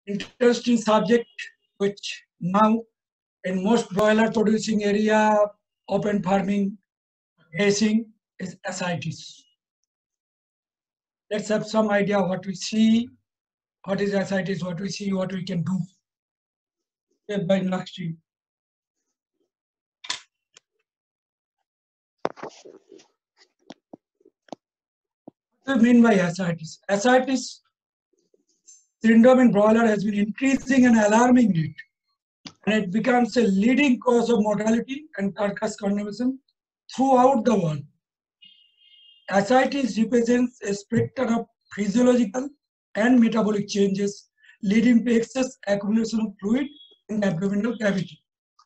interesting subject, which now in most broiler producing area, open farming, grazing is ascites. Let's have some idea what we see, what is ascites, what we see, what we can do. Step by next stream. What do you mean by ascites? Ascites syndrome in broiler has been increasing and alarming rate, and it becomes a leading cause of mortality and carcass consumption throughout the world. Ascites represents a spectrum of physiological and metabolic changes leading to excess accumulation of fluid in the abdominal cavity.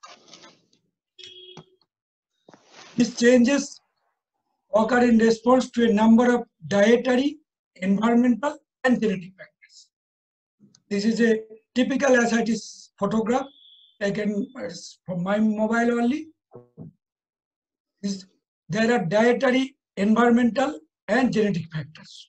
These changes occur in response to a number of dietary, environmental, and genetic factors. This is a typical ascites photograph taken from my mobile only. There are dietary, environmental, and genetic factors.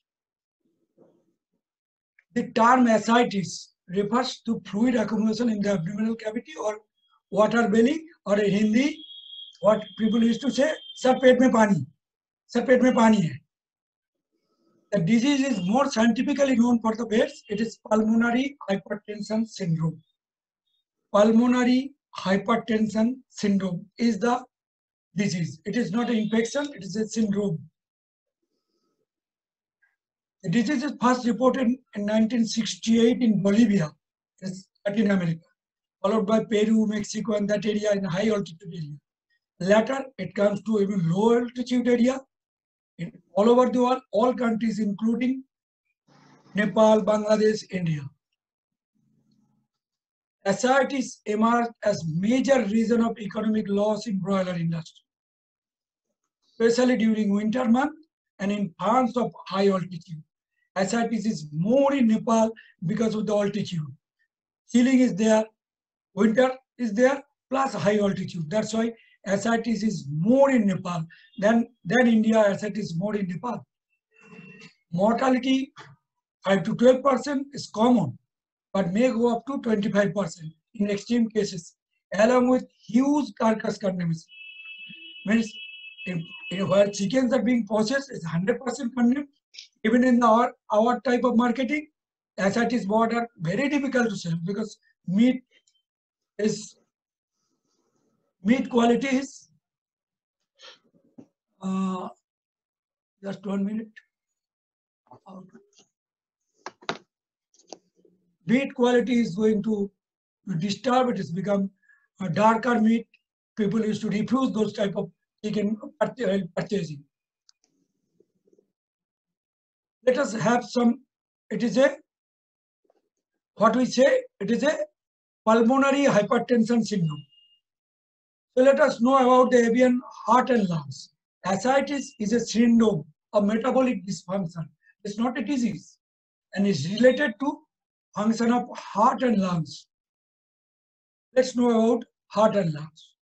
The term ascites refers to fluid accumulation in the abdominal cavity or water belly, or in Hindi, what people used to say, "Sir पेट में पानी," "Sir पेट में पानी है." The disease is more scientifically known for the beds. It is pulmonary hypertension syndrome. Pulmonary hypertension syndrome is the disease. It is not an infection, it is a syndrome. The disease is first reported in 1968 in Bolivia, Latin America, followed by Peru, Mexico, and that area in high altitude area. Later, it comes to even low altitude area in all over the world, all countries including Nepal, Bangladesh, India. Ascites emerged as major reason of economic loss in broiler industry, especially during winter month and in farms of high altitude. Ascites is more in Nepal because of the altitude. Chilling is there, winter is there, plus high altitude. That's why ascites is more in Nepal than India. Ascites is more in Nepal. Mortality 5 to 12% is common, but may go up to 25% in extreme cases, along with huge carcass consumption. Means where chickens are being processed is 100% condemned. Even in our type of marketing, ascites board are very difficult to sell because meat quality is just 1 minute. Meat quality is going to disturb. It has become a darker meat. People used to refuse those type of chicken purchasing. Let us have some. It is a pulmonary hypertension syndrome. So let us know about the avian heart and lungs. Ascites is a syndrome of metabolic dysfunction. It's not a disease, and is related to function of heart and lungs. Let's know about heart and lungs.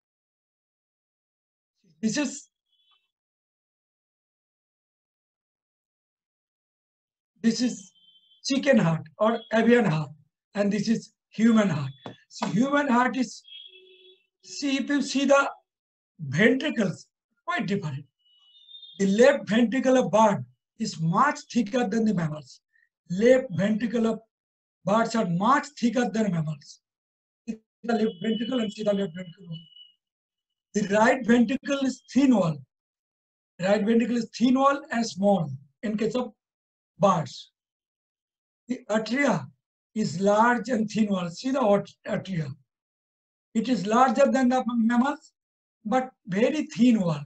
This is chicken heart or avian heart, and this is human heart. So human heart is, if you see the ventricles, quite different. The left ventricle of bird is much thicker than the mammals. Left ventricle of birds are much thicker than mammals. See the left ventricle and see the left ventricle. The right ventricle is thin wall. Right ventricle is thin wall and small in case of birds. The atria is large and thin wall. See the atria. It is larger than the mammals, but very thin wall.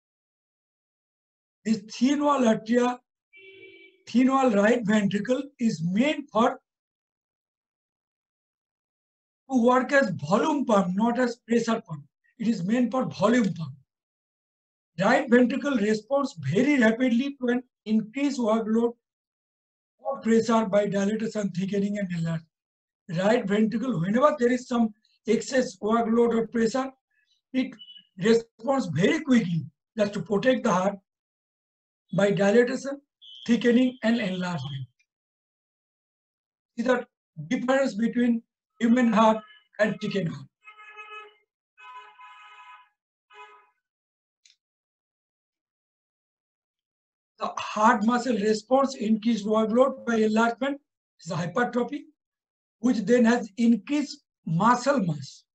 This thin wall atria, thin wall right ventricle is meant for to work as volume pump, not as pressure pump. It is meant for volume pump. Right ventricle responds very rapidly to an increased workload or pressure by dilatation, thickening, and enlargement. Right ventricle, whenever there is some excess workload or pressure, it responds very quickly just to protect the heart by dilatation, thickening, and enlargement. See that difference between human heart and chicken heart. The heart muscle response increased workload by enlargement is hypertrophy, which then has increased muscle mass.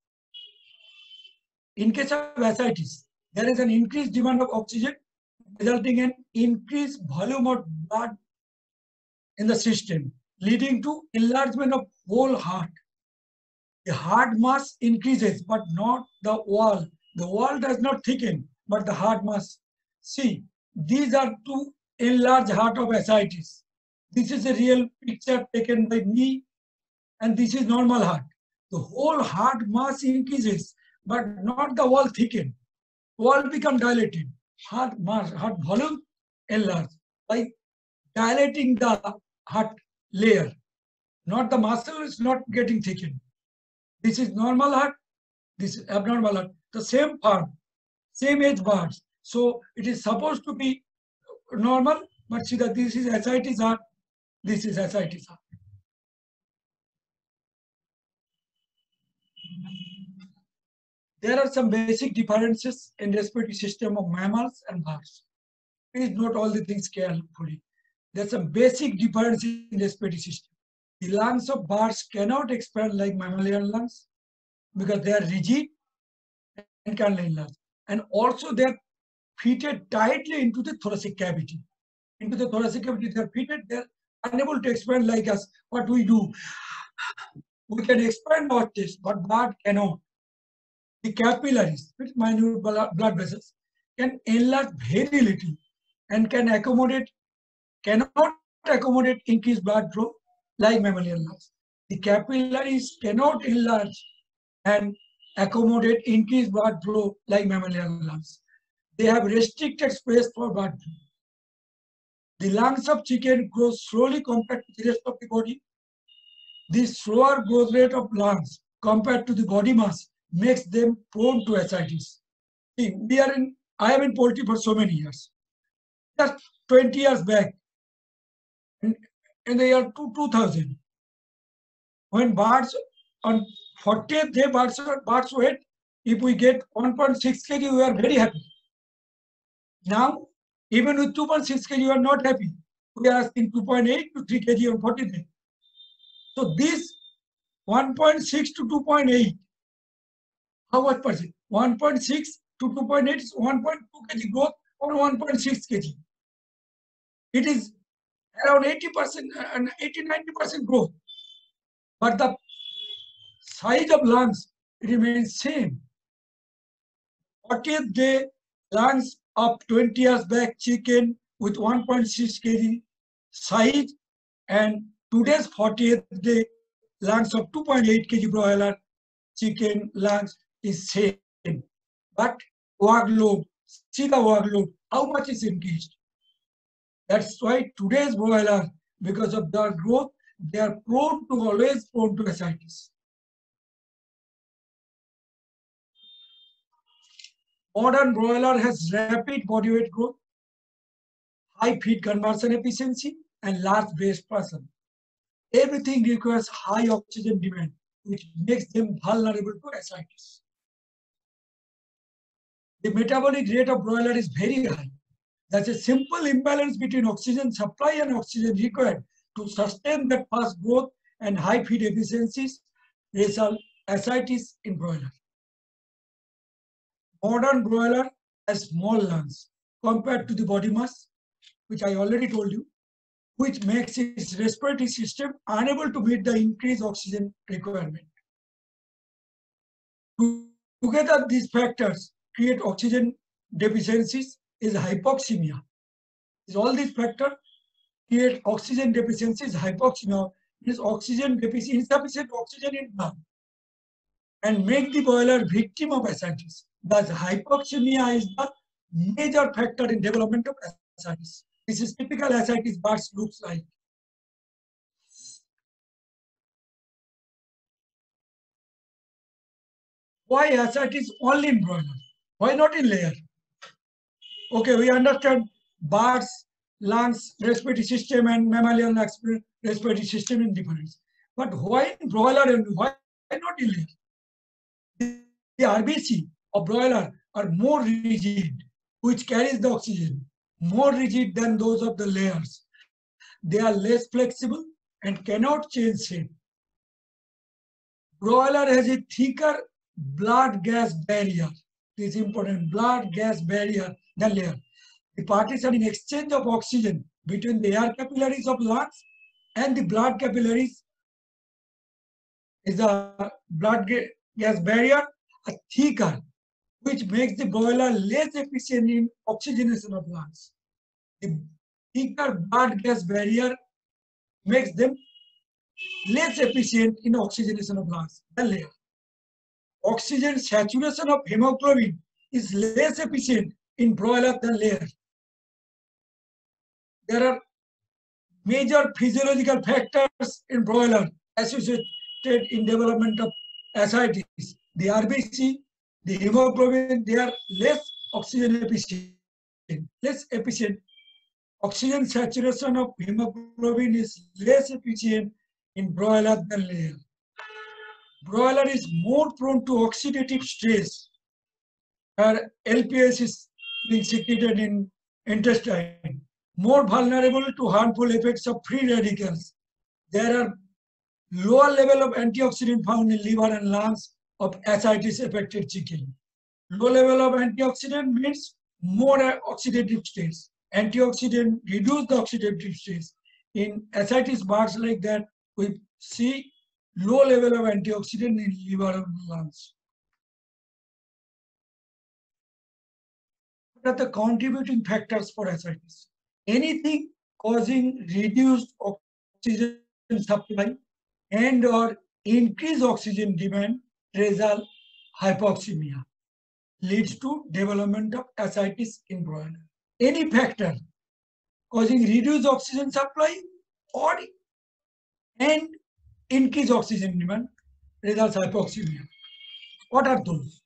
In case of ascites, there is an increased demand of oxygen, resulting in increased volume of blood in the system, leading to enlargement of whole heart. The heart mass increases, but not the wall. The wall does not thicken, but the heart mass. See, these are two enlarged heart of ascites. This is a real picture taken by me, and this is normal heart. The whole heart mass increases, but not the wall thicken. Wall become dilated. Heart mass, heart volume enlarged by dilating the heart layer. Not the muscle is not getting thickened. This is normal heart, this is abnormal heart. The same farm, same age bars. So it is supposed to be normal, but see that this is ascites heart, this is ascites heart. There are some basic differences in respiratory system of mammals and birds. Please note all the things carefully. There's some basic difference in respiratory system. The lungs of birds cannot expand like mammalian lungs because they are rigid and can enlarge. And also they are fitted tightly into the thoracic cavity. Into the thoracic cavity, they are fitted, they are unable to expand like us. What we do? We can expand our chest, but bird cannot. The capillaries, with minute blood vessels, can enlarge very little and cannot accommodate increased blood flow like mammalian lungs. The capillaries cannot enlarge and accommodate increased blood flow like mammalian lungs. They have restricted space for blood flow. The lungs of chicken grow slowly compared to the rest of the body. The slower growth rate of lungs compared to the body mass makes them prone to ascites. See, I am in poultry for so many years. Just 20 years back, in the year 2000, when birds on 40th day birds weight, if we get 1.6 kg, we are very happy. Now, even with 2.6 kg, you are not happy. We are asking 2.8 to 3 kg on 40 days. So this 1.6 to 2.8, how much percent? 1.6 to 2.8 is 1.2 kg growth on 1.6 kg. It is around 80% and 80-90% growth. But the size of lungs remains same. 40th day lungs of 20 years back chicken with 1.6 kg size, and today's 40th day lungs of 2.8 kg broiler chicken lungs is same. But workload, see the workload, how much is increased. That's why today's broiler, because of their growth, they are always prone to ascites. Modern broiler has rapid body weight growth, high feed conversion efficiency, and large breast person. Everything requires high oxygen demand, which makes them vulnerable to ascites. The metabolic rate of broiler is very high. That's a simple imbalance between oxygen supply and oxygen required to sustain that fast growth and high feed efficiencies result ascites in broiler. Modern broiler has small lungs compared to the body mass, which I already told you, which makes its respiratory system unable to meet the increased oxygen requirement. Together, these factors create oxygen deficiencies is hypoxemia. All these factors create oxygen deficiencies, hypoxemia, is oxygen deficiency, insufficient oxygen in blood, and make the broiler victim of ascites. Thus, hypoxemia is the major factor in development of ascites. This is typical ascites birds looks like. Why ascites only in broiler? Why not in layer? Okay, we understand birds, lungs, respiratory system, and mammalian respiratory system in difference. But why in broiler and why not in layer? The RBC of broiler are more rigid, which carries the oxygen, more rigid than those of the layers. They are less flexible and cannot change shape. Broiler has a thicker blood gas barrier. This is important, blood gas barrier than layer. The partition in exchange of oxygen between the air capillaries of lungs and the blood capillaries is the blood gas barrier thicker, which makes the broiler less efficient in oxygenation of lungs. The thicker blood gas barrier makes them less efficient in oxygenation of lungs than layer. Oxygen saturation of hemoglobin is less efficient in broiler than layer. There are major physiological factors in broiler associated in development of ascites. The RBC, the hemoglobin, they are less oxygen efficient. Oxygen saturation of hemoglobin is less efficient in broiler than layer. Broiler is more prone to oxidative stress, where LPS is being secreted in intestine, more vulnerable to harmful effects of free radicals. There are lower level of antioxidant found in liver and lungs of ascites affected chicken. Low level of antioxidant means more oxidative stress. Antioxidant reduce the oxidative stress. In ascites birds like that, we see low level of antioxidant in liver and lungs. What are the contributing factors for ascites? Anything causing reduced oxygen supply and or increased oxygen demand result hypoxemia, leads to development of ascites in broiler. Any factor causing reduced oxygen supply or and increased oxygen demand results hypoxemia. What are those?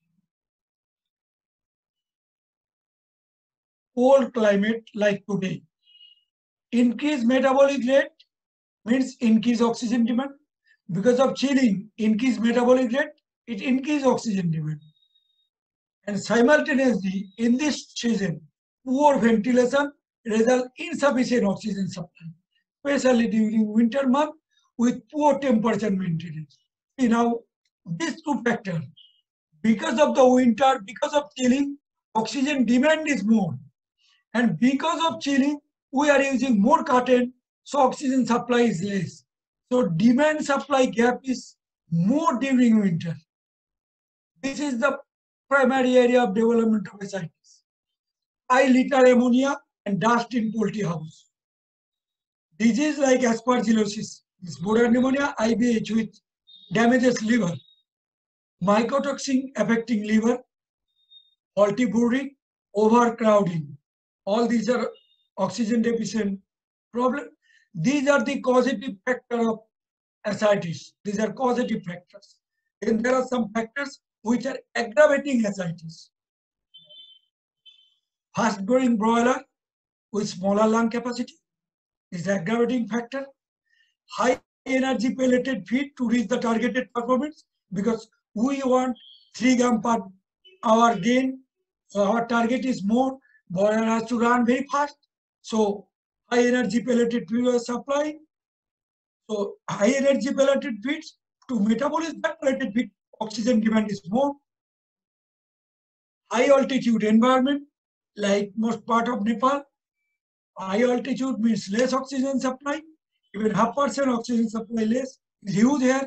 Cold climate like today. Increased metabolic rate means increased oxygen demand. Because of chilling, increased metabolic rate, it increases oxygen demand. And simultaneously, in this season, poor ventilation results insufficient oxygen supply, especially during winter month with poor temperature maintenance. See now, these two factors, because of the winter, because of chilling, oxygen demand is more. And because of chilling, we are using more curtain, so oxygen supply is less. So demand supply gap is more during winter. This is the primary area of development of ascites. High liter ammonia and dust in poultry house. Disease like aspergillosis, sporar pneumonia, IBH, which damages liver. Mycotoxin affecting liver, faulty brooding, overcrowding. All these are oxygen deficient problem. These are the causative factor of ascites. These are causative factors. And there are some factors which are aggravating ascites. Fast growing broiler with smaller lung capacity is an aggravating factor. High energy pelleted feed to reach the targeted performance, because we want 3 grams per hour gain. So our target is more. Broiler has to run very fast. So high energy pelleted feed was supplied. So high energy pelleted feeds to metabolize that pelleted feed, oxygen demand is more. High altitude environment, like most part of Nepal, high altitude means less oxygen supply. Even 0.5% oxygen supply less is huge here.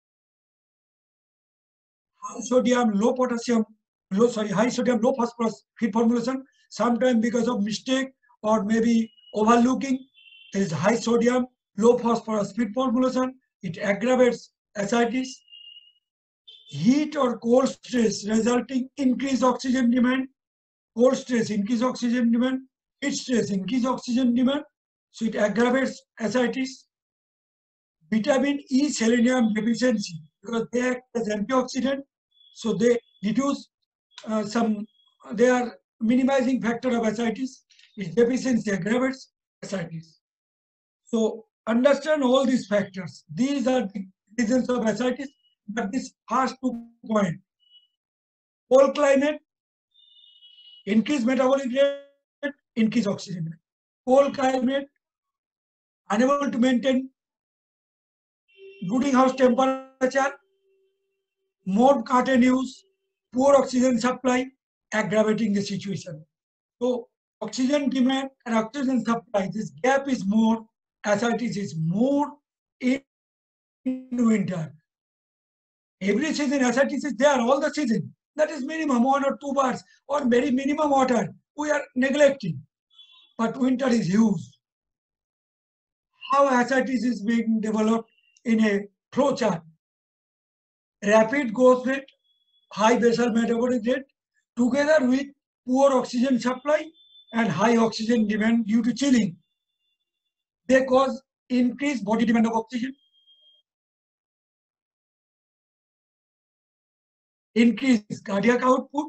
High sodium, low potassium, high sodium, low phosphorus feed formulation. Sometimes because of mistake or maybe overlooking, there is high sodium, low phosphorus feed formulation. It aggravates ascites. Heat or cold stress resulting increased oxygen demand. Cold stress increase oxygen demand. Heat stress increase oxygen demand. So it aggravates ascites. Vitamin E selenium deficiency, because they act as antioxidant, so they reduce they are minimizing factor of ascites. Its deficiency aggravates ascites. So understand all these factors. These are the reasons of ascites, but this has 2 points. Cold climate, increase metabolic rate, increase oxygen demand. Cold climate, unable to maintain brooding house temperature, more curtain use, poor oxygen supply, aggravating the situation. So oxygen demand and oxygen supply, this gap is more, ascites is more in winter. Every season ascites is there, all the season. That is minimum 1 or 2 bars or very minimum water. We are neglecting. But winter is huge. How ascites is being developed in a flow chart. Rapid growth rate, high basal metabolic rate, together with poor oxygen supply and high oxygen demand due to chilling. They cause increased body demand of oxygen, increased cardiac output,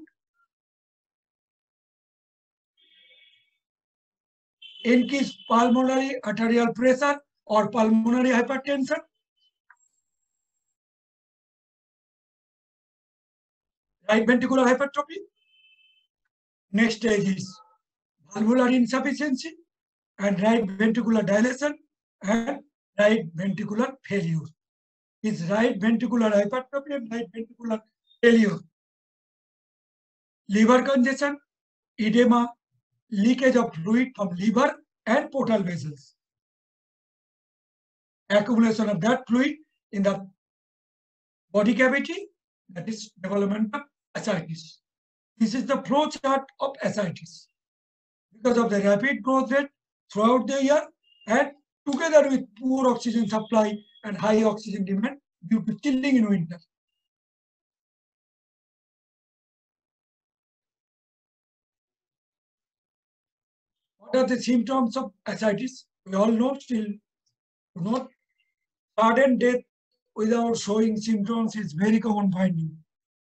increased pulmonary arterial pressure or pulmonary hypertension, right ventricular hypertrophy. Next stage is valvular insufficiency and right ventricular dilation and right ventricular failure. Is right ventricular hypertrophy and right ventricular failure. Liver congestion, edema, leakage of fluid from liver and portal vessels. Accumulation of that fluid in the body cavity, that is development of ascites. This is the flow chart of ascites. Because of the rapid growth rate throughout the year and together with poor oxygen supply and high oxygen demand due to chilling in winter. What are the symptoms of ascites? We all know, still not. Sudden death without showing symptoms is very common finding.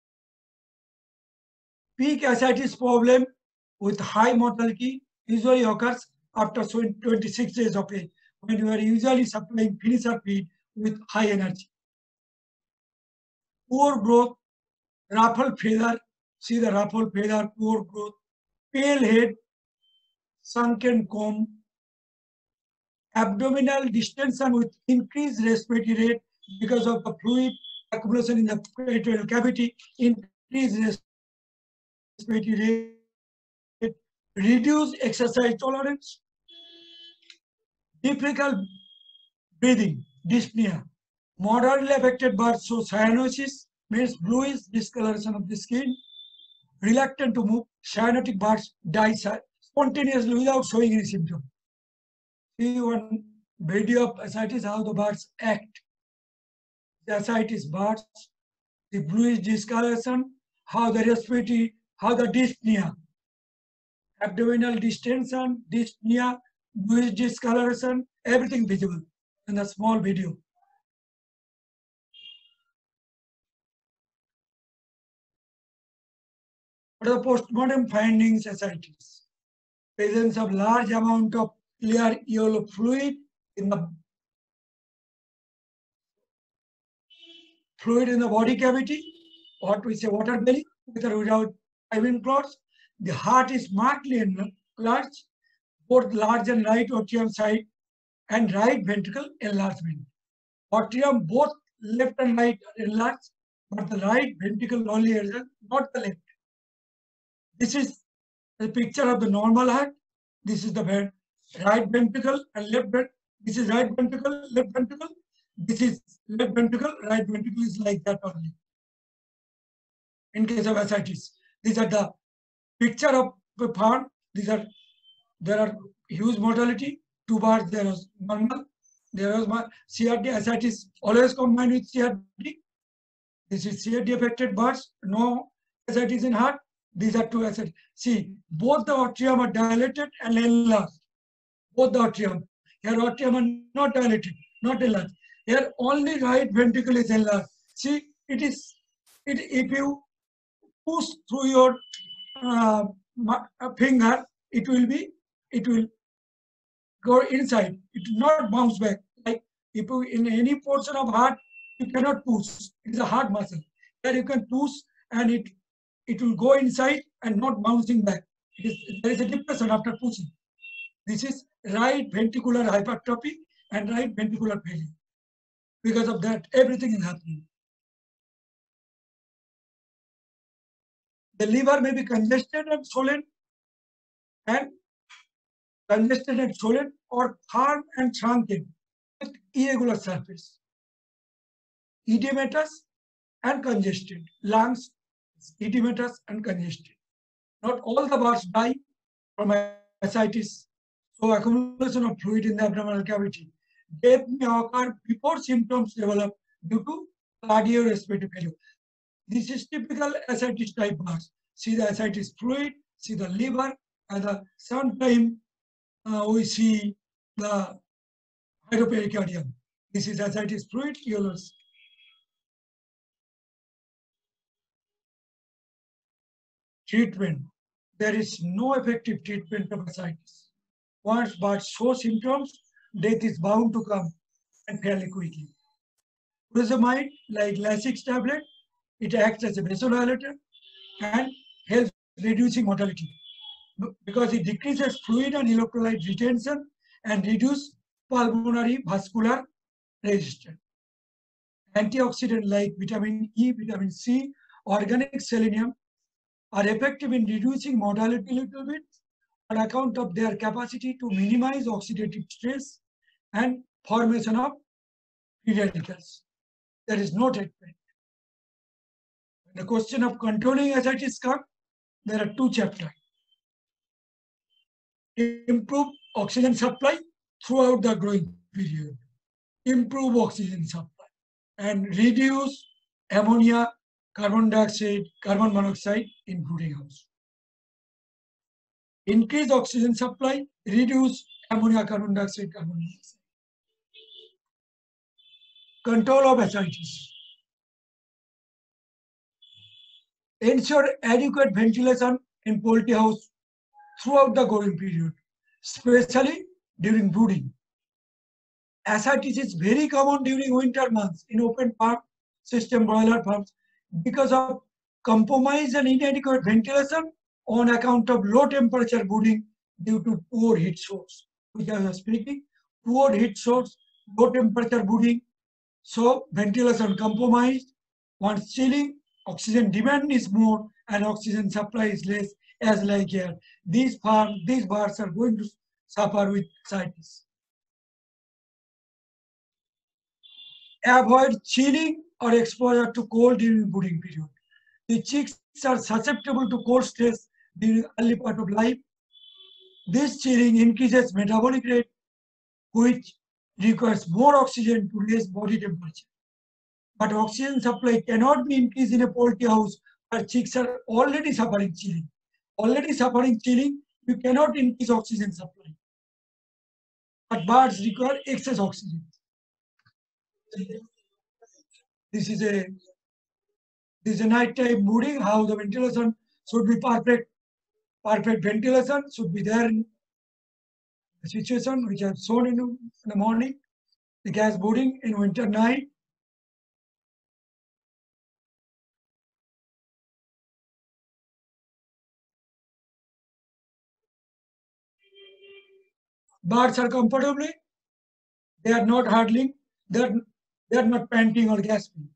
Peak ascites problem with high mortality usually occurs after 26 days of age, when you are usually supplying finisher feed with high energy. Poor growth, ruffled feather, see the ruffled feather, poor growth, pale head, sunken comb, abdominal distension with increased respiratory rate because of the fluid accumulation in the peritoneal cavity, increased respiratory rate, reduced exercise tolerance, difficult breathing, dyspnea. Moderately affected birds show cyanosis, means bluish discoloration of the skin, reluctant to move. Cyanotic birds die spontaneously without showing any symptom. See one video of ascites, how the birds act. The ascites birds, the bluish discoloration, how the respiratory, how the dyspnea, abdominal distension, dyspnea, bluish discoloration, everything visible in the small video. What are the postmortem findings? Ascites. Presence of large amount of clear yellow fluid in the body cavity, what we say water belly, with or without diving clots. The heart is markedly enlarged, both large and right atrium side and right ventricle enlargement. Atrium, both left and right are enlarged, but the right ventricle only enlarged, not the left. This is the picture of the normal heart. This is the right ventricle and left ventricle. This is right ventricle, left ventricle. This is left ventricle, right ventricle is like that only. In case of ascites, these are the picture of the heart. There are huge mortality. 2 bars there was normal. There was CRD. Ascites always combined with CRD. This is CRD affected bars. No ascites in heart. These are 2 ascites. See, both the atrium are dilated and enlarged. Both the atrium. Here atrium are not dilated, not enlarged. Here only right ventricle is enlarged. See, if you push through your finger, it will go inside. It will not bounce back. Like if you in any portion of heart, You cannot push. It is a hard muscle. There you can push and it will go inside and not bouncing back. There is a depression after pushing. This is right ventricular hypertrophy and right ventricular failure. Because of that, everything is happening. The liver may be congested and swollen, or firm and shrunken with irregular surface. Edematous and congested. Lungs, edematous and congested. Not all the birds die from ascites, so accumulation of fluid in the abdominal cavity. Death may occur before symptoms develop due to cardiorespiratory failure. This is typical ascites type birds. See the ascites fluid, see the liver, and sometimes we see the hydropericardium. This is ascites fluid, yellows. Treatment. There is no effective treatment of ascites. Once birds show symptoms, death is bound to come and fairly quickly. Furosemide, like Lasix tablet, it acts as a vasodilator and helps reducing mortality because it decreases fluid and electrolyte retention and reduces pulmonary vascular resistance. Antioxidants like vitamin E, vitamin C, organic selenium are effective in reducing mortality a little bit on account of their capacity to minimize oxidative stress and formation of free radicals. There is no treatment. When the question of controlling ascites comes, there are two chapters. Improve oxygen supply throughout the growing period. Improve oxygen supply and reduce ammonia, carbon dioxide, carbon monoxide in brooding house. Increase oxygen supply, reduce ammonia, carbon dioxide, carbon monoxide. Control of ascites. Ensure adequate ventilation in poultry house throughout the growing period, especially during brooding. Ascites is very common during winter months in open farm system broiler farms because of compromise and inadequate ventilation on account of low temperature brooding due to poor heat source. Which I was speaking, poor heat source, low temperature brooding, so ventilation compromised. Once chilling, oxygen demand is more and oxygen supply is less, as like here. These birds are going to suffer with ascites. Avoid chilling or exposure to cold during brooding period. The chicks are susceptible to cold stress during early part of life. This chilling increases metabolic rate, which requires more oxygen to raise body temperature. But oxygen supply cannot be increased in a poultry house where chicks are already suffering chilling. Already suffering chilling, you cannot increase oxygen supply. But birds require excess oxygen. This is a nighttime brooding, how the ventilation should be perfect. Perfect ventilation should be there in the situation which I have shown in the morning. The gas brooding in winter night. Birds are comfortably, they are not hurdling, they are not panting or gasping.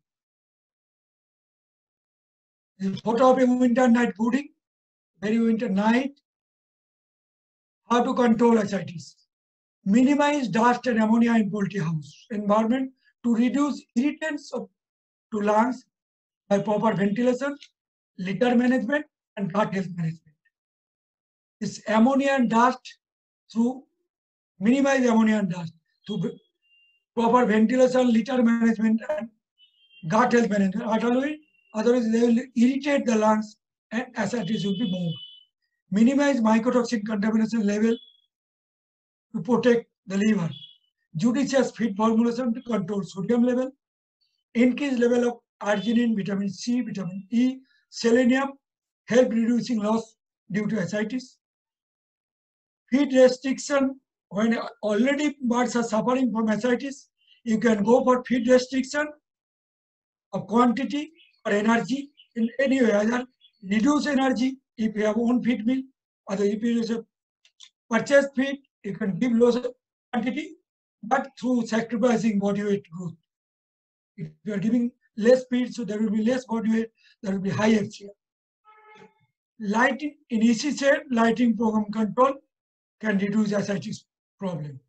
This is photo of a winter night brooding, very winter night. How to control ascites. Minimize dust and ammonia in poultry house environment to reduce irritants to lungs by proper ventilation, litter management, and gut health management. This ammonia and dust through minimize ammonia and dust through proper ventilation, litter management, and gut health management. Otherwise, they will irritate the lungs and ascites will be more. Minimize mycotoxin contamination level to protect the liver. Judicious feed formulation to control sodium level. Increase level of arginine, vitamin C, vitamin E, selenium, help reducing loss due to ascites. Feed restriction, when already birds are suffering from ascites, you can go for feed restriction of quantity or energy in any way, either reduce energy if you have own feed mill, or if you use a purchase feed, you can give low quantity, but through sacrificing body weight growth. If you are giving less feed, so there will be less body weight, there will be higher FCR. Lighting in EC set, lighting program control can reduce ascites problem.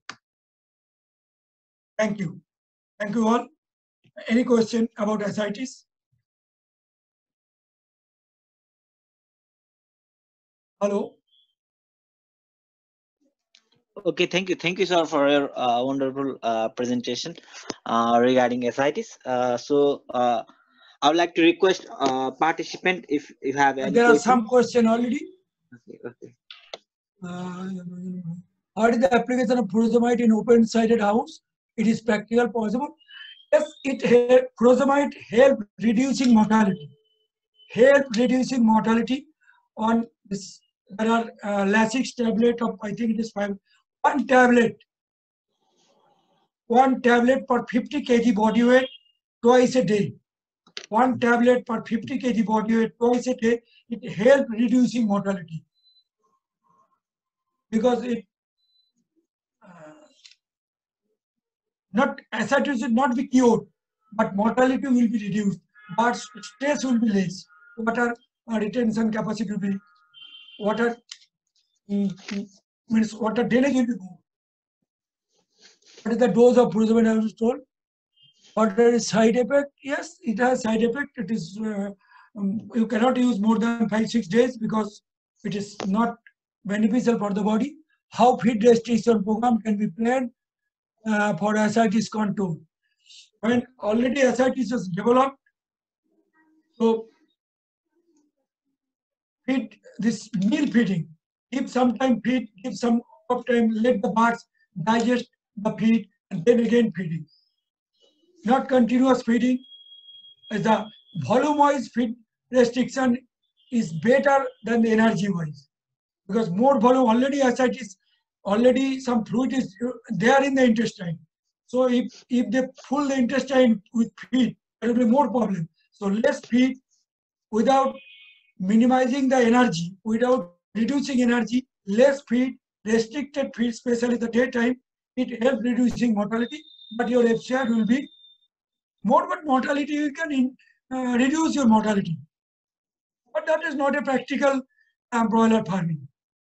Thank you. Thank you all. Any question about ascites? Hello. Okay, thank you, sir, for your wonderful presentation regarding ascites. I would like to request participant if you have any There are questions. some question already. Okay. What is the application of furosemide in open-sided house? It is practical possible. Yes, furosemide help reducing mortality. On this. There are Lasix tablet of, I think it is 5. One tablet per 50 kg body weight twice a day. One tablet per 50 kg body weight twice a day. It helps reducing mortality because it ascites will not be cured, but mortality will be reduced, but stress will be less. Water retention capacity will be water means water drainage will be more. What is the dose of furosemide I was told? What is side effect? Yes, it has side effect. It is you cannot use more than 5-6 days because it is not beneficial for the body. How feed restriction program can be planned for ascites control? When already ascites is developed, so feed this meal feeding. Give some time feed, give some of time, let the birds digest the feed, and then again feeding. Not continuous feeding. The volume-wise feed restriction is better than the energy-wise, because more volume already ascites, already some fluid is there in the intestine. So if they fill the intestine with feed, there will be more problem. So less feed without minimizing the energy, without reducing energy, less feed, restricted feed, especially the daytime, it helps reducing mortality, but your FCR will be more. But mortality, you can reduce your mortality. But that is not a practical broiler farming.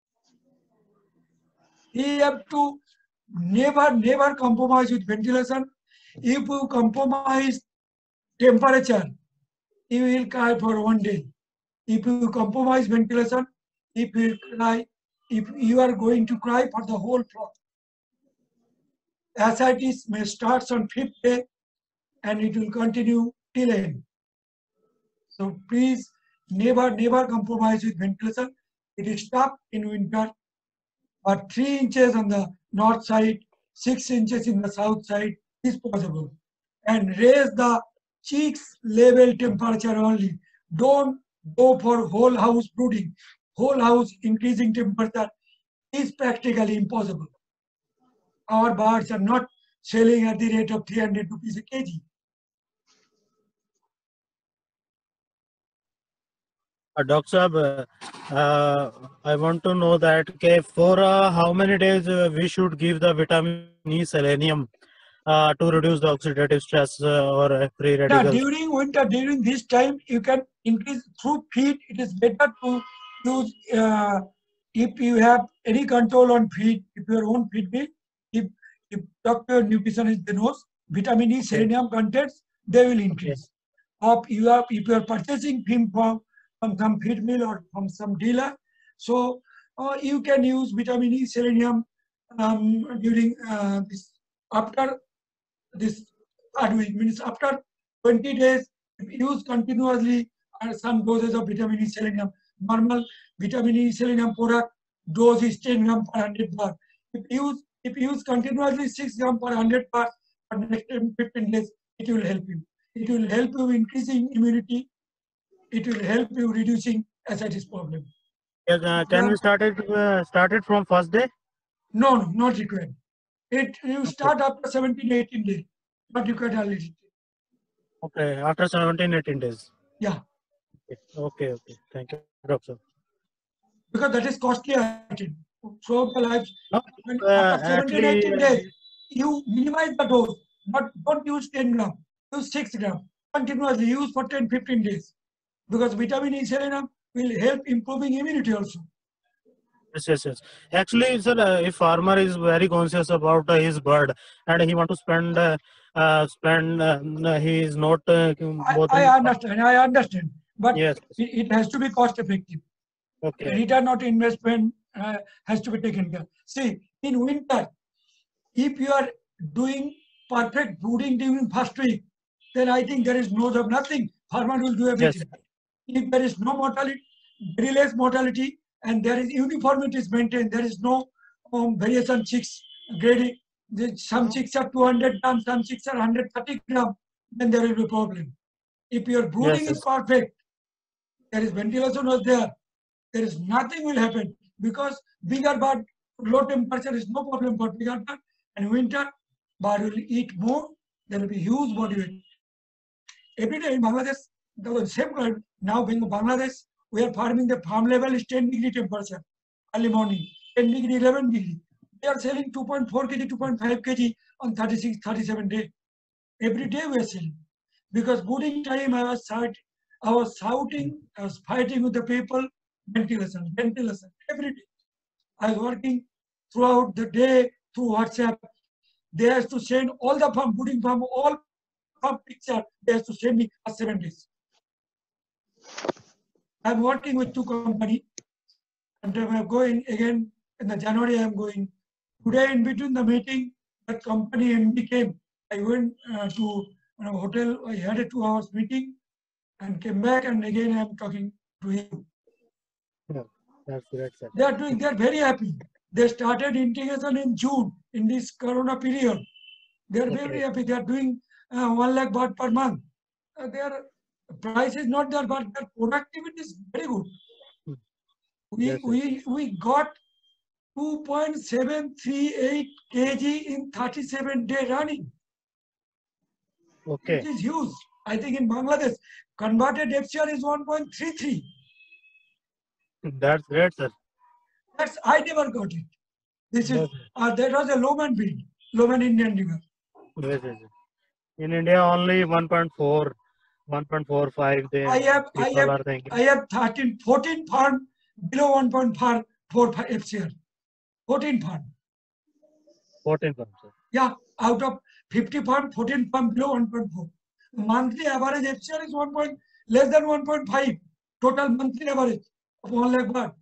You have to never compromise with ventilation. If you compromise temperature, you will cry for one day. If you compromise ventilation, if you are going to cry for the whole flock. Ascites may start on 5th day and it will continue till end. So please never compromise with ventilation. It is tough in winter, but 3 inches on the north side, 6 inches in the south side is possible. And raise the chicks level temperature only. Don't go for whole house brooding. Whole house increasing temperature is practically impossible. Our birds are not selling at the rate of 300 rupees a kg. Dr. Saab, I want to know that for how many days we should give the vitamin E selenium to reduce the oxidative stress or free radicals? Yeah, during winter, during this time, you can increase through feed. It is better to use if you have any control on feed, if your own feed mill, if doctor nutritionist knows vitamin E selenium contents, they will increase. If you are purchasing feed from some feed mill or from some dealer, so you can use vitamin E selenium during this after this third week, means after 20 days, if use continuously some doses of vitamin E selenium. Normal vitamin E selenium product dose is 10 gram per 100 bar. If use continuously 6 gram per 100 bar for next 15 days, it will help you. It will help you increasing immunity. It will help you reducing ascites problem. Can we start it from first day? No, not required. You start after 17, 18 days, but you can already. Okay, after 17, 18 days. Yeah, Okay. Thank you, doctor. because that is costly item. Throughout the life, No, after 17, 18 actually, days, you minimize the dose. Don't use 10 gram, use 6 gram. Continuously use for 10, 15 days. Because vitamin E selenum will help improving immunity also. yes. Actually, sir, if farmer is very conscious about his bird and he want to spend, he is not I bothering. understand. But Yes. it has to be cost effective. Okay. Return on investment has to be taken care. See, in winter, if you are doing perfect brooding during first week, then I think there is no job, nothing. Farmer will do everything. Yes. If there is no mortality, very less mortality, and there is uniformity is maintained, there is no variation chicks grading. Some chicks are 200 grams, some chicks are 130 grams, then there will be a problem. If your brooding is Yes. perfect, there is ventilation was there is nothing will happen because bigger bird, low temperature is no problem for bigger bird, and winter bird will eat more, there will be huge body weight. Every day in Bangladesh, the same climate. Now being Bangladesh, we are farming the farm level is 10 degree temperature, early morning, 10 degree, 11 degree. They are selling 2.4 kg, 2.5 kg on 36, 37 days. Every day we are selling. Because brooding time I was shouting, I was fighting with the people, ventilation, every day. I was working throughout the day through WhatsApp. They have to send all the farm, brooding farm, all farm picture, they have to send me for 7 days. I'm working with 2 companies, and I'm going again in the January. I'm going today. In between the meeting, that company MD came. I went to a hotel. I had a 2 hours meeting, and came back. And again, I'm talking to you. Yeah, that's great, sir. They are doing. They are very happy. They started integration in June in this Corona period. They are very happy. They are doing 1 lakh baht per month. Their price is not there, but their productivity is very good. We got 2.738 kg in 37 day running. Okay. Which is huge. I think in Bangladesh, converted FCR is 1.33. That's great, sir. That's I never got it. This is that was a Loman breed, Loman Indian river. Yes. In India, only 1.4, 1.45. I have 14 farm below 1.4 FCR. 14 farm. 14 farms, sir. Yeah, out of 50 farm, 14 farm below 1.4. Monthly average FCR is less than 1.5. Total monthly average of 1 lakh baht.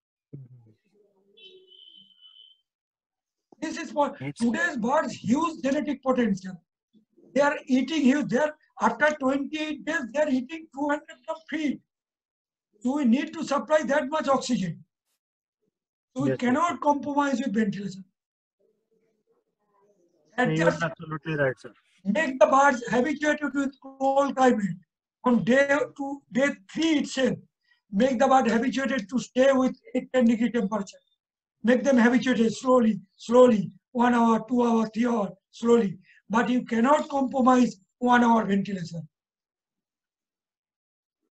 This is for today's birds huge genetic potential. They are eating huge. After 28 days, they are eating 200 grams feed. So we need to supply that much oxygen. So we cannot compromise with ventilation. And you're absolutely right, sir. Make the birds habituated with cold climate. On day 3 itself, make the bird habituated to stay with 8-10 degree temperature. Make them habituated slowly, 1 hour, 2 hours, 3 hours, slowly. But you cannot compromise 1 hour ventilation.